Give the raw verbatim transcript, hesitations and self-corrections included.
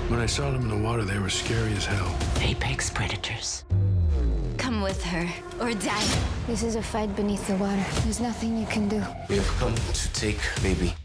When I saw them in the water, they were scary as hell. Apex predators. Come with her, or die. This is a fight beneath the water. There's nothing you can do. We have come to take baby.